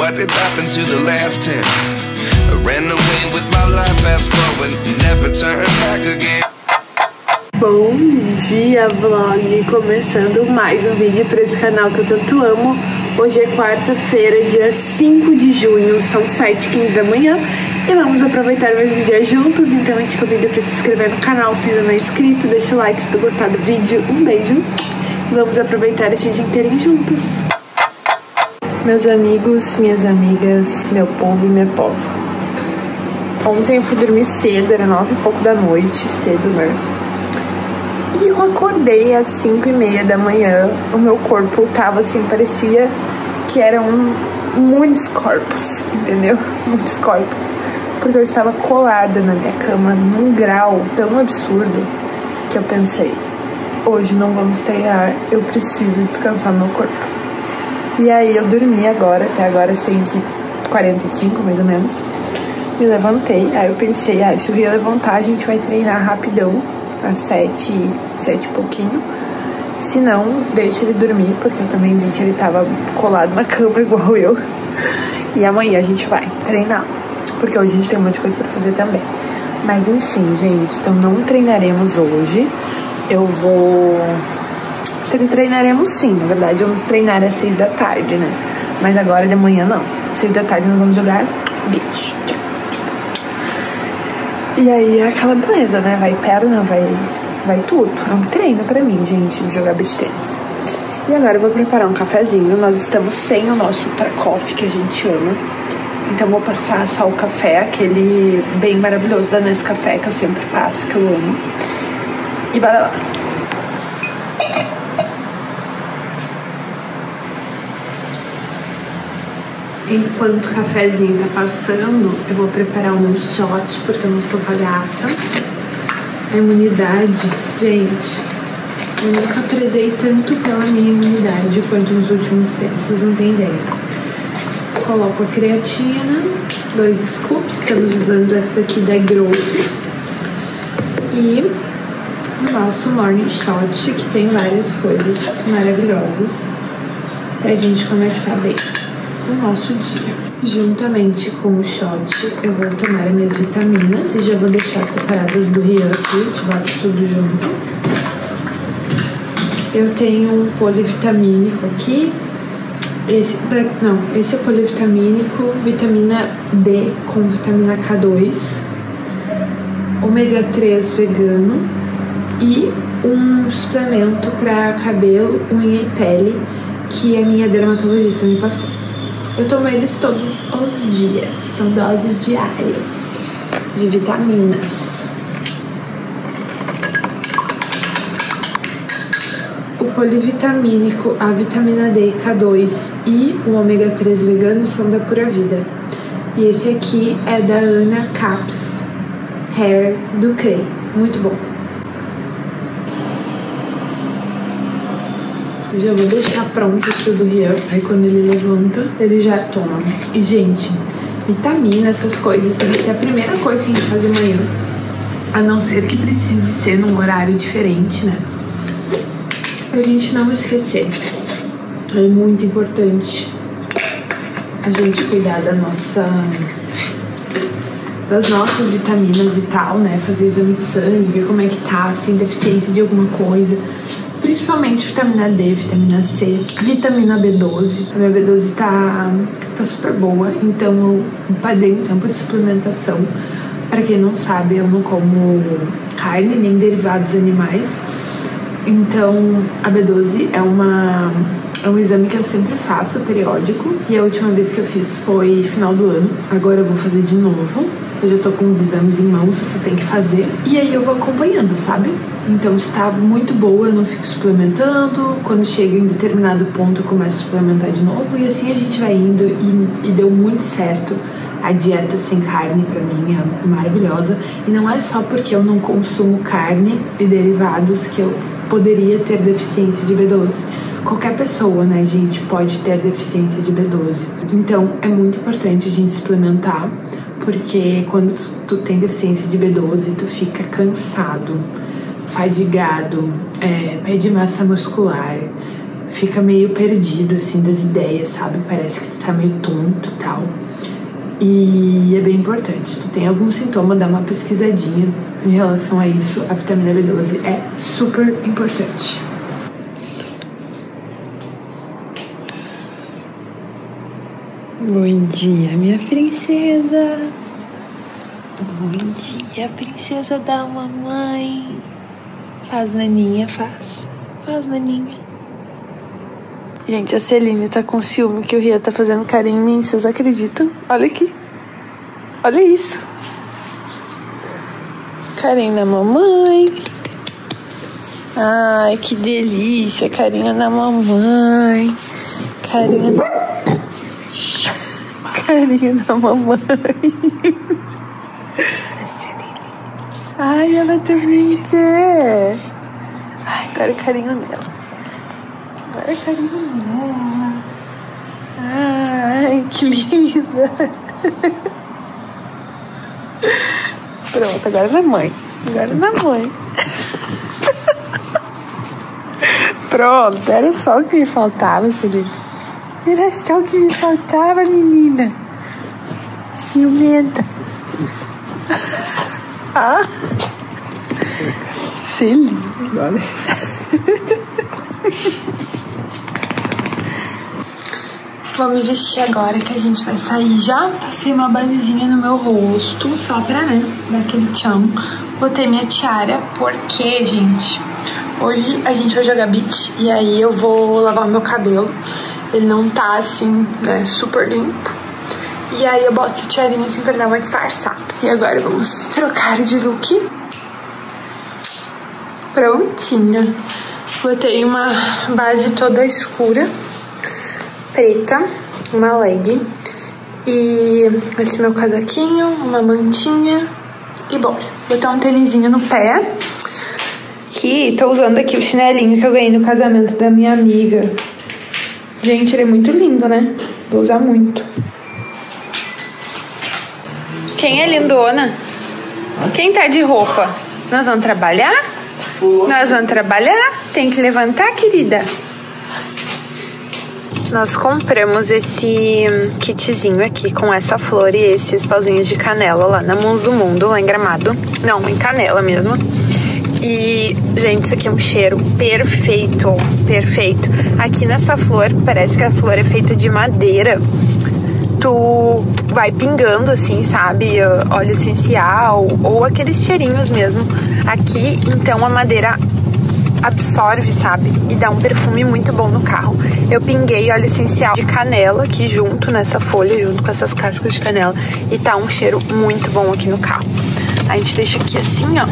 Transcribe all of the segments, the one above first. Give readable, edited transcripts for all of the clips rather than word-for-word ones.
what did happen to the last 10? I ran away with my life, fast forward, never turn back again. Bom dia, vlog! Começando mais um vídeo para esse canal que eu tanto amo. Hoje é quarta-feira, dia 5 de junho, são 7h15 da manhã e vamos aproveitar mais um dia juntos. Então eu te convido para se inscrever no canal se ainda não é inscrito, deixa o like se tu gostar do vídeo, um beijo e vamos aproveitar esse dia inteirinho juntos. Meus amigos, minhas amigas, meu povo e minha pova. Ontem eu fui dormir cedo, era 9 e pouco da noite, cedo, né? E eu acordei às 5h30 da manhã, o meu corpo tava assim, parecia que eram muitos corpos, entendeu? Muitos corpos. Porque eu estava colada na minha cama num grau tão absurdo que eu pensei, hoje não vamos treinar, eu preciso descansar meu corpo. E aí eu dormi agora, até agora 6h45 mais ou menos, me levantei, aí eu pensei, se eu ia levantar a gente vai treinar rapidão, às 7 e pouquinho. Se não, deixa ele dormir, porque eu também vi que ele tava colado na cama igual eu. E amanhã a gente vai treinar, porque hoje a gente tem um monte de coisa pra fazer também. Mas enfim, gente, então não treinaremos hoje. Treinaremos sim, na verdade, vamos treinar às 6 da tarde, né? Mas agora de manhã não. 6 da tarde nós vamos jogar beach. E aí é aquela beleza, né? Vai perna, vai tudo. É um treino pra mim, gente, jogar beach tennis. E agora eu vou preparar um cafezinho. Nós estamos sem o nosso Ultra Coffee que a gente ama. Então vou passar só o café, aquele bem maravilhoso da Nescafé que eu sempre passo, que eu amo. E bora lá. Enquanto o cafezinho tá passando, eu vou preparar um shot, porque eu não sou palhaça. A imunidade, gente, eu nunca prezei tanto pela minha imunidade quanto nos últimos tempos, vocês não têm ideia. Coloco a creatina, 2 scoops, estamos usando essa daqui da Growth. E o nosso morning shot, que tem várias coisas maravilhosas pra gente começar bem o nosso dia. Juntamente com o shot, eu vou tomar minhas vitaminas e já vou deixar separadas do Rian aqui, a gente bota tudo junto. Eu tenho um polivitamínico aqui. Esse é polivitamínico, vitamina D com vitamina K2, ômega 3 vegano e um suplemento para cabelo, unha e pele que a minha dermatologista me passou. Eu tomo eles todos os dias, são doses diárias de vitaminas. O polivitamínico, a vitamina D, K2 e o ômega 3 vegano são da Pura Vida. E esse aqui é da Ana Caps Hair do Clay, muito bom. Já vou deixar pronto aqui o do Rian, aí quando ele levanta, ele já toma. E, gente, vitamina, essas coisas, tem que ser a primeira coisa que a gente faz de manhã. A não ser que precise ser num horário diferente, né? Pra gente não esquecer. É muito importante a gente cuidar das nossas vitaminas e tal, né? Fazer exame de sangue, ver como é que tá, se tem deficiência de alguma coisa. Principalmente vitamina D, vitamina C, vitamina B12. A minha B12 tá super boa, então eu paguei um tempo de suplementação. Pra quem não sabe, eu não como carne nem derivados animais. Então a B12 é um exame que eu sempre faço, periódico. E a última vez que eu fiz foi final do ano. Agora eu vou fazer de novo. Eu já tô com os exames em mãos, eu só tenho que fazer. E aí eu vou acompanhando, sabe? Então está muito boa, eu não fico suplementando. Quando chega em determinado ponto eu começo a suplementar de novo. E assim a gente vai indo e deu muito certo. A dieta sem carne pra mim é maravilhosa. E não é só porque eu não consumo carne e derivados que eu poderia ter deficiência de B12. Qualquer pessoa, né, gente, pode ter deficiência de B12. Então é muito importante a gente suplementar, porque quando tu tem deficiência de B12, tu fica cansado, fadigado, perde massa muscular, fica meio perdido, assim, das ideias, sabe? Parece que tu tá meio tonto e tal. E é bem importante. Se tu tem algum sintoma, dá uma pesquisadinha em relação a isso. A vitamina B12 é super importante. Bom dia, minha princesa. Bom dia, princesa da mamãe. Faz, naninha, faz. Faz, naninha. Gente, a Celine tá com ciúme que o Ria tá fazendo carinho em mim. Vocês acreditam? Olha aqui. Olha isso. Carinho na mamãe. Ai, que delícia. Carinho na mamãe. Carinho na mamãe. Ai, ela também quer. Ai, agora é carinho nela. Agora é carinho nela. Ai, que linda. Pronto, agora é na mãe. Agora é na mãe. Pronto, era só o que me faltava, Celina. Era só o que me faltava, menina. Ciumenta. Ah. Celina. Vou me vestir agora que a gente vai sair já. Passei uma basezinha no meu rosto, só pra, né, dar aquele tchan. Botei minha tiara porque, gente, hoje a gente vai jogar beach e aí eu vou lavar o meu cabelo. Ele não tá, assim, né, super limpo. E aí eu boto essa tiarinha assim pra dar uma disfarçada. E agora vamos trocar de look. Prontinha. Botei uma base toda escura, preta, uma leg e esse meu casaquinho, uma mantinha e bora. Botar um tênisinho no pé. Que tô usando aqui o chinelinho que eu ganhei no casamento da minha amiga. Gente, ele é muito lindo, né? Vou usar muito. Quem é lindona? Quem tá de roupa? Nós vamos trabalhar? Nós vamos trabalhar? Tem que levantar, querida. Nós compramos esse kitzinho aqui com essa flor e esses pauzinhos de canela lá na Mãos do Mundo, lá em Gramado. Não, em Canela mesmo. E, gente, isso aqui é um cheiro perfeito, perfeito. Aqui nessa flor, parece que a flor é feita de madeira. Tu vai pingando, assim, sabe, óleo essencial ou aqueles cheirinhos mesmo. Aqui, então, a madeira absorve, sabe, e dá um perfume muito bom no carro. Eu pinguei óleo essencial de canela aqui junto nessa folha, junto com essas cascas de canela, e tá um cheiro muito bom aqui no carro. A gente deixa aqui assim, ó,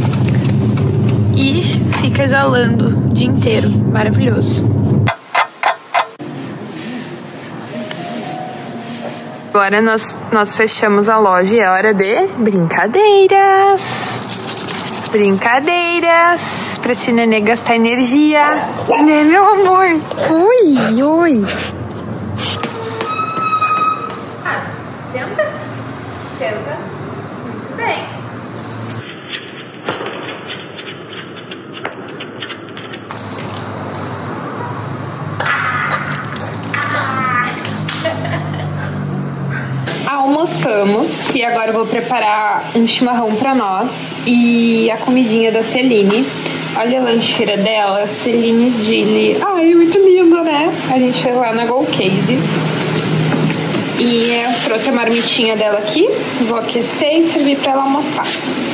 e fica exalando o dia inteiro. Maravilhoso. Agora nós fechamos a loja e é hora de brincadeiras. Brincadeiras. Pra esse nenê gastar energia. Né, meu amor? Ui, ui. Senta. Senta. Muito bem. Almoçamos e agora eu vou preparar um chimarrão pra nós e a comidinha da Celine. Olha a lancheira dela, Celine Dilly. Ai, muito linda, né? A gente foi lá na Gold Case e eu trouxe a marmitinha dela aqui. Vou aquecer e servir pra ela almoçar.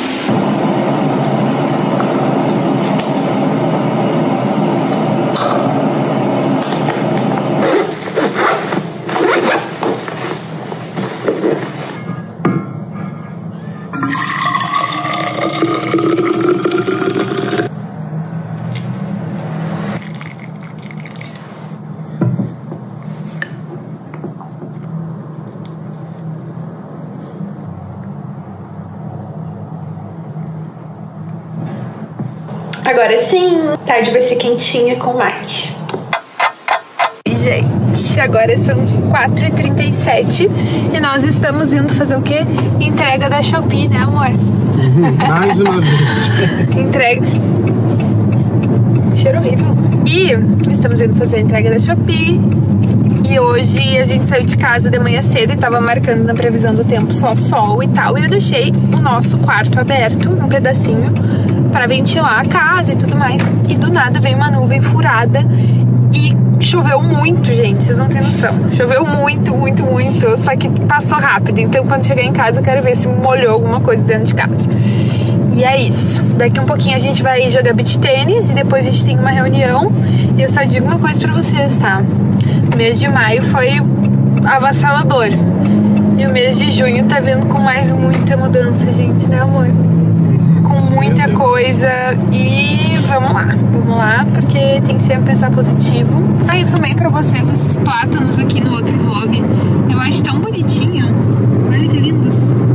Agora sim, tarde vai ser quentinha com mate. E, gente, agora são 4h37 e nós estamos indo fazer o quê? Entrega da Shopee, né, amor? Mais uma vez. Entrega. cheiro horrível. E estamos indo fazer a entrega da Shopee. E hoje a gente saiu de casa de manhã cedo e tava marcando na previsão do tempo só sol e tal. E eu deixei o nosso quarto aberto, um pedacinho, pra ventilar a casa e tudo mais. E do nada veio uma nuvem furada e choveu muito, gente, vocês não têm noção. Choveu muito, muito, muito, só que passou rápido. Então quando chegar em casa eu quero ver se molhou alguma coisa dentro de casa. E é isso. Daqui um pouquinho a gente vai jogar beach tênis e depois a gente tem uma reunião. E eu só digo uma coisa pra vocês, tá? O mês de maio foi avassalador. E o mês de junho tá vindo com mais muita mudança, gente, né, amor? Com muita coisa. E vamos lá, porque tem que sempre pensar positivo. Aí eu filmei pra vocês esses plátanos aqui no outro vlog. Eu acho tão bonitinho. Olha que lindos.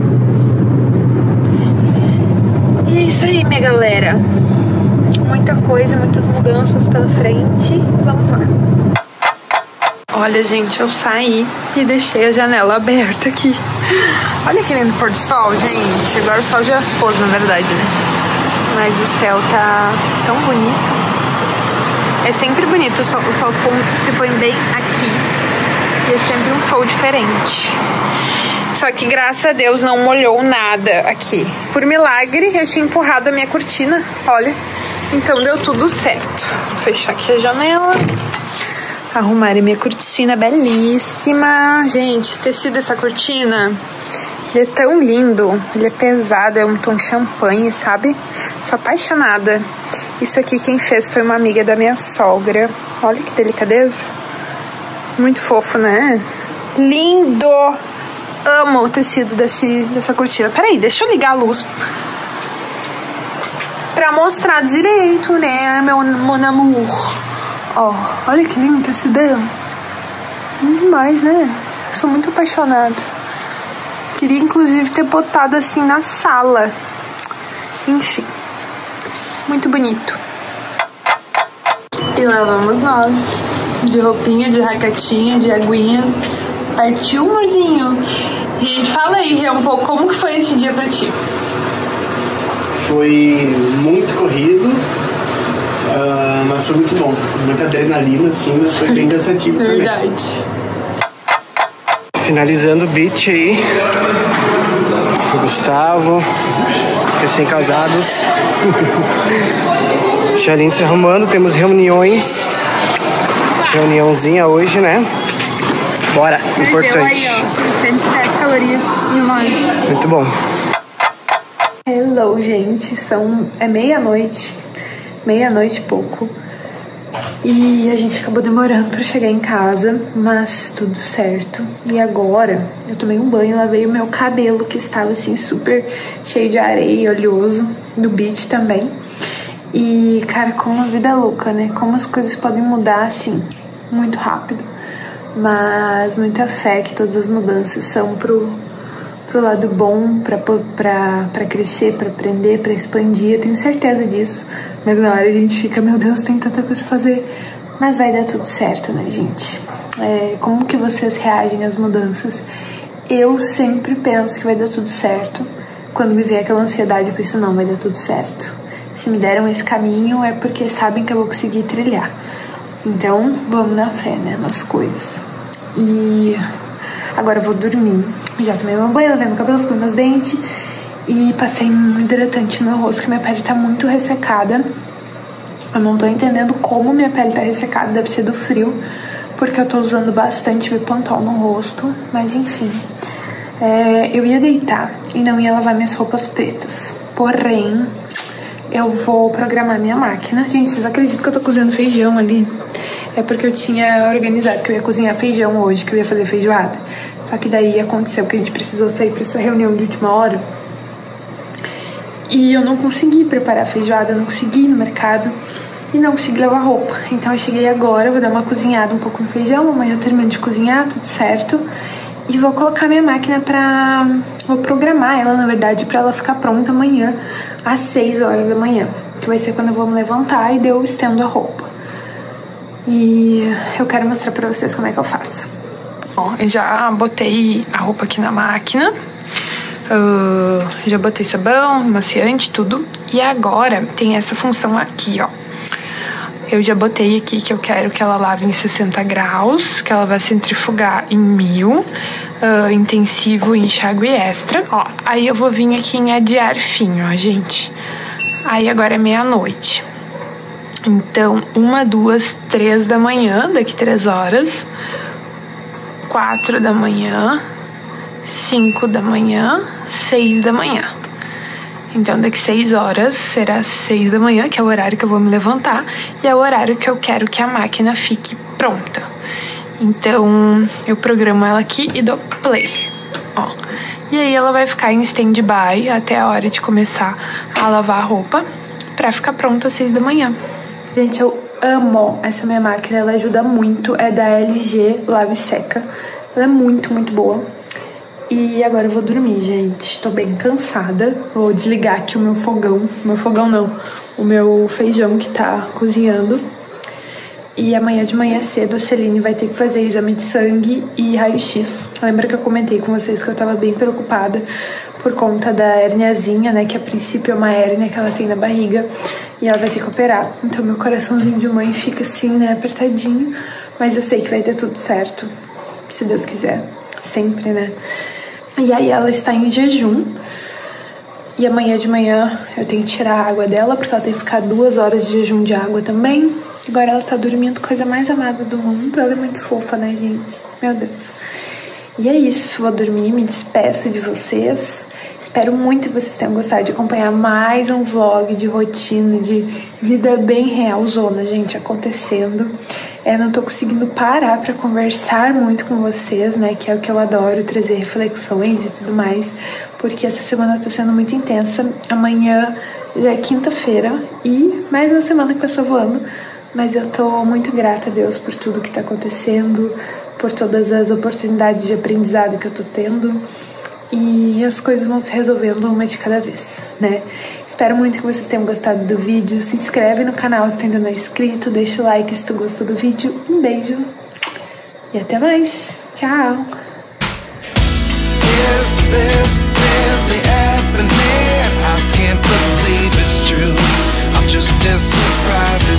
E é isso aí, minha galera. Muita coisa, muitas mudanças pela frente. Vamos lá. Olha, gente, eu saí e deixei a janela aberta aqui. Olha que lindo pôr do sol, gente. Agora o sol já se pôs, na verdade, né? Mas o céu tá tão bonito. É sempre bonito, o sol se põe bem aqui. E é sempre um show diferente. Só que, graças a Deus, não molhou nada aqui. Por milagre, eu tinha empurrado a minha cortina, olha. Então deu tudo certo. Vou fechar aqui a janela. Arrumar a minha cortina belíssima. Gente, esse tecido dessa cortina, ele é tão lindo. Ele é pesado, é um tom champanhe, sabe? Sou apaixonada. Isso aqui quem fez foi uma amiga da minha sogra. Olha que delicadeza. Muito fofo, né? Lindo! Amo o tecido dessa cortina. Peraí, deixa eu ligar a luz pra mostrar direito, né, meu amor. Ó, olha que lindo esse dedo. Demais, né? Sou muito apaixonada. Queria, inclusive, ter botado assim na sala. Enfim. Muito bonito. E lá vamos nós. De roupinha, de raquetinha, de aguinha. Partiu, amorzinho? E fala aí, um pouco, como que foi esse dia pra ti? Foi muito corrido. Mas foi muito bom. Muita adrenalina, assim, mas foi bem cansativo também. Verdade. Finalizando o beat aí. O Gustavo, recém-casados. Xalinho se arrumando, temos reuniões. Reuniãozinha hoje, né? Bora, importante. Aí, ó, 110 calorias em uma hora. Muito bom. Hello, gente. É meia-noite e pouco. E a gente acabou demorando pra chegar em casa, mas tudo certo. E agora eu tomei um banho, lavei o meu cabelo, que estava assim super cheio de areia, oleoso, do beach também. E, cara, como a vida é louca, né? Como as coisas podem mudar assim, muito rápido. Mas muita fé que todas as mudanças são pro lado bom, pra crescer, pra aprender, pra expandir. Eu tenho certeza disso. Mas na hora a gente fica, meu Deus, tem tanta coisa pra fazer. Mas vai dar tudo certo, né, gente? Como que vocês reagem às mudanças? Eu sempre penso que vai dar tudo certo. Quando me vem aquela ansiedade, eu penso, não, vai dar tudo certo. Se me deram esse caminho é porque sabem que eu vou conseguir trilhar. Então, vamos na fé, né, nas coisas. E agora eu vou dormir. Já tomei meu banho, lavei meu cabelo, escovei meus dentes e passei um hidratante no meu rosto, que minha pele tá muito ressecada. Eu não tô entendendo como minha pele tá ressecada, deve ser do frio, porque eu tô usando bastante Bepantol no rosto, mas enfim. Eu ia deitar e não ia lavar minhas roupas pretas, porém eu vou programar minha máquina. Gente, vocês acreditam que eu tô cozinhando feijão ali? É porque eu tinha organizado que eu ia cozinhar feijão hoje, que eu ia fazer feijoada. Só que daí aconteceu que a gente precisou sair pra essa reunião de última hora. E eu não consegui preparar a feijoada, não consegui ir no mercado e não consegui lavar roupa. Então eu cheguei agora, vou dar uma cozinhada um pouco no feijão, amanhã eu termino de cozinhar, tudo certo. E vou colocar minha máquina vou programar ela, na verdade, pra ela ficar pronta amanhã às 6 horas da manhã. Que vai ser quando eu vou me levantar e daí eu estendo a roupa. E eu quero mostrar pra vocês como é que eu faço. Ó, eu já botei a roupa aqui na máquina. Já botei sabão, maciante, tudo. E agora tem essa função aqui, ó. Eu já botei aqui que eu quero que ela lave em 60 graus, que ela vai centrifugar em 1000, intensivo, enxágue extra. Ó, aí eu vou vir aqui em adiar fim, ó, gente. Aí agora é meia-noite. Então, 1, 2, 3 da manhã, daqui 3 horas. 4 da manhã, 5 da manhã, 6 da manhã. Então, daqui 6 horas será 6 da manhã, que é o horário que eu vou me levantar, e é o horário que eu quero que a máquina fique pronta. Então, eu programo ela aqui e dou play, ó. E aí ela vai ficar em stand-by até a hora de começar a lavar a roupa, pra ficar pronta às 6 da manhã. Gente, eu amo essa minha máquina, ela ajuda muito, é da LG Lave Seca. Ela é muito, muito boa. E agora eu vou dormir, gente. Tô bem cansada. Vou desligar aqui o meu fogão. Meu fogão não. O meu feijão que tá cozinhando. E amanhã de manhã cedo a Celine vai ter que fazer exame de sangue e raio-x. Lembra que eu comentei com vocês que eu tava bem preocupada por conta da herniazinha, né? Que a princípio é uma hérnia que ela tem na barriga. E ela vai ter que operar. Então meu coraçãozinho de mãe fica assim, né? Apertadinho. Mas eu sei que vai ter tudo certo. Se Deus quiser. Sempre, né? E aí ela está em jejum. E amanhã de manhã eu tenho que tirar a água dela, porque ela tem que ficar 2 horas de jejum de água também. Agora ela tá dormindo, coisa mais amada do mundo. Ela é muito fofa, né, gente? Meu Deus. E é isso, vou dormir, me despeço de vocês. Espero muito que vocês tenham gostado de acompanhar mais um vlog de rotina, de vida bem real, zona, gente, acontecendo. Não tô conseguindo parar pra conversar muito com vocês, né, que é o que eu adoro, trazer reflexões e tudo mais, porque essa semana tá sendo muito intensa. Amanhã já é quinta-feira e mais uma semana que passou voando, mas eu tô muito grata a Deus por tudo que tá acontecendo, por todas as oportunidades de aprendizado que eu tô tendo. E as coisas vão se resolvendo uma de cada vez, né? Espero muito que vocês tenham gostado do vídeo. Se inscreve no canal se ainda não é inscrito. Deixa o like se tu gostou do vídeo. Um beijo. E até mais. Tchau. Is this really happening? I can't believe it's true. I'm just as surprised